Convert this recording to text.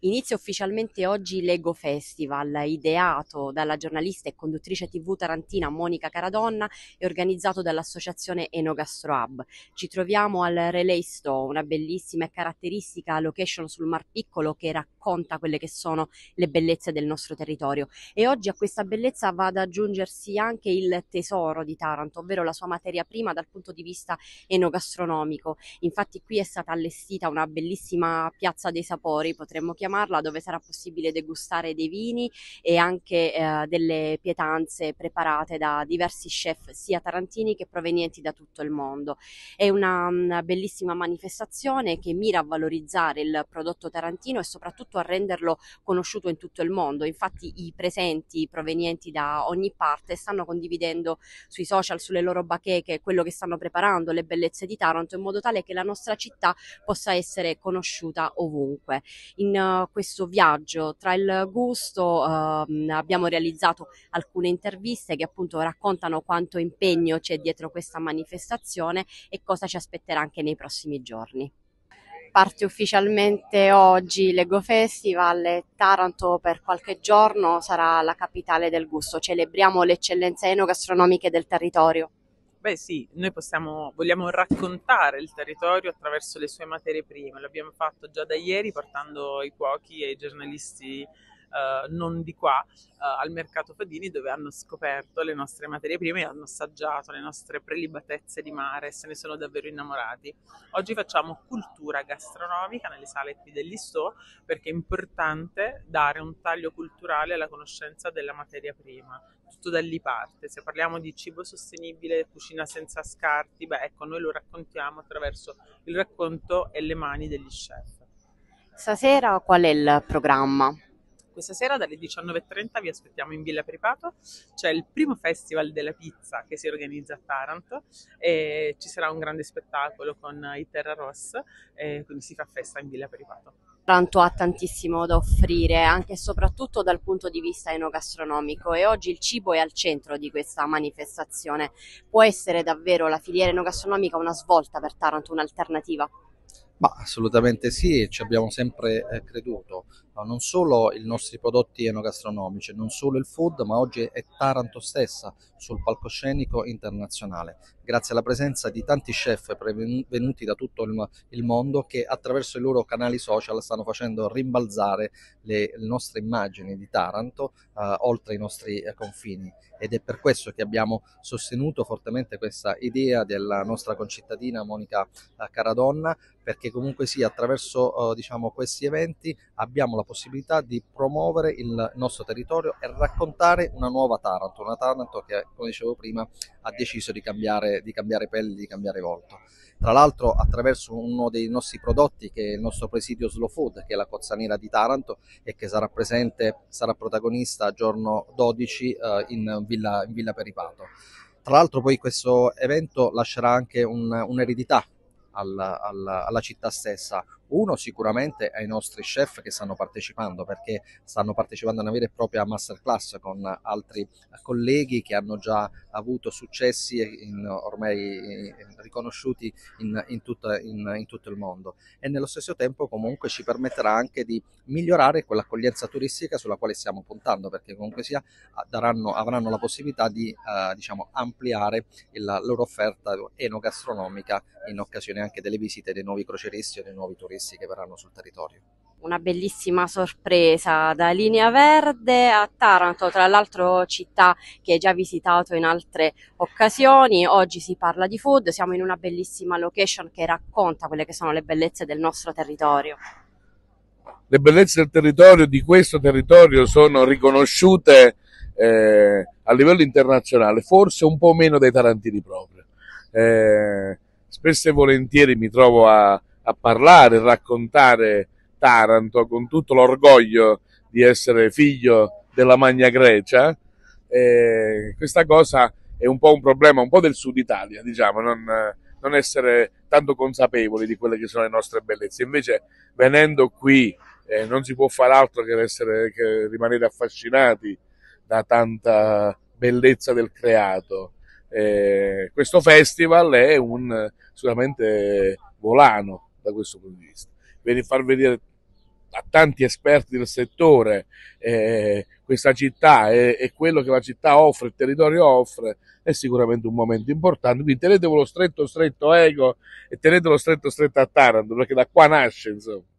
Inizia ufficialmente oggi l'Ego Festival, ideato dalla giornalista e conduttrice TV tarantina Monica Caradonna e organizzato dall'associazione Enogastrohub. Ci troviamo al Relay Sto, una bellissima e caratteristica location sul Mar Piccolo che racconta quelle che sono le bellezze del nostro territorio. E oggi a questa bellezza va ad aggiungersi anche il tesoro di Taranto, ovvero la sua materia prima dal punto di vista enogastronomico. Infatti qui è stata allestita una bellissima piazza dei sapori, potremmo chiamarla, dove sarà possibile degustare dei vini e anche delle pietanze preparate da diversi chef sia tarantini che provenienti da tutto il mondo. È una bellissima manifestazione che mira a valorizzare il prodotto tarantino e soprattutto a renderlo conosciuto in tutto il mondo. Infatti i presenti provenienti da ogni parte stanno condividendo sui social, sulle loro bacheche, quello che stanno preparando, le bellezze di Taranto, in modo tale che la nostra città possa essere conosciuta ovunque. In questo viaggio tra il gusto abbiamo realizzato alcune interviste che appunto raccontano quanto impegno c'è dietro questa manifestazione e cosa ci aspetterà anche nei prossimi giorni. Parte ufficialmente oggi l'Ego Festival e Taranto per qualche giorno sarà la capitale del gusto. Celebriamo le eccellenze enogastronomiche del territorio. Beh sì, vogliamo raccontare il territorio attraverso le sue materie prime. L'abbiamo fatto già da ieri portando i cuochi e i giornalisti non di qua al mercato Fadini, dove hanno scoperto le nostre materie prime e hanno assaggiato le nostre prelibatezze di mare e se ne sono davvero innamorati. Oggi facciamo cultura gastronomica nelle sale qui dell'Istò perché è importante dare un taglio culturale alla conoscenza della materia prima. Tutto da lì parte. Se parliamo di cibo sostenibile, cucina senza scarti, beh ecco, noi lo raccontiamo attraverso il racconto e le mani degli chef. Stasera qual è il programma? Questa sera dalle 19:30 vi aspettiamo in Villa Peripato, c'è il primo festival della pizza che si organizza a Taranto e ci sarà un grande spettacolo con i Terra Rossa e quindi si fa festa in Villa Peripato. Taranto ha tantissimo da offrire, anche e soprattutto dal punto di vista enogastronomico, e oggi il cibo è al centro di questa manifestazione. Può essere davvero la filiera enogastronomica una svolta per Taranto, un'alternativa? Ma assolutamente sì, ci abbiamo sempre creduto. No, non solo i nostri prodotti enogastronomici, non solo il food, ma oggi è Taranto stessa sul palcoscenico internazionale, grazie alla presenza di tanti chef venuti da tutto il mondo che attraverso i loro canali social stanno facendo rimbalzare le nostre immagini di Taranto oltre i nostri confini. Ed è per questo che abbiamo sostenuto fortemente questa idea della nostra concittadina Monica Caradonna, perché comunque sia attraverso diciamo, questi eventi abbiamo la possibilità di promuovere il nostro territorio e raccontare una nuova Taranto, una Taranto che, come dicevo prima, ha deciso di cambiare pelle, di cambiare volto. Tra l'altro attraverso uno dei nostri prodotti che è il nostro presidio Slow Food, che è la cozzanera di Taranto e che sarà protagonista giorno 12 in Villa Peripato. Tra l'altro poi questo evento lascerà anche un'eredità alla città stessa. Uno sicuramente ai nostri chef che stanno partecipando, perché stanno partecipando a una vera e propria masterclass con altri colleghi che hanno già avuto successi ormai riconosciuti in tutto il mondo, e nello stesso tempo comunque ci permetterà anche di migliorare quell'accoglienza turistica sulla quale stiamo puntando, perché comunque sia avranno la possibilità di diciamo, ampliare la loro offerta enogastronomica in occasione anche delle visite dei nuovi croceristi o dei nuovi turisti che verranno sul territorio. Una bellissima sorpresa da Linea Verde a Taranto, tra l'altro città che hai già visitato in altre occasioni. Oggi si parla di food, siamo in una bellissima location che racconta quelle che sono le bellezze del nostro territorio. Le bellezze del territorio, di questo territorio, sono riconosciute a livello internazionale, forse un po' meno dai tarantini proprio. Spesso e volentieri mi trovo a parlare, raccontare Taranto con tutto l'orgoglio di essere figlio della Magna Grecia. Questa cosa è un po' un problema, un po' del sud Italia, diciamo, non essere tanto consapevoli di quelle che sono le nostre bellezze. Invece venendo qui non si può fare altro che rimanere affascinati da tanta bellezza del creato. Questo festival è sicuramente volano da questo punto di vista. Far vedere a tanti esperti del settore questa città e quello che la città offre, il territorio offre, è sicuramente un momento importante. Quindi tenetevelo stretto stretto Ego e tenetelo stretto stretto a Taranto, perché da qua nasce, insomma.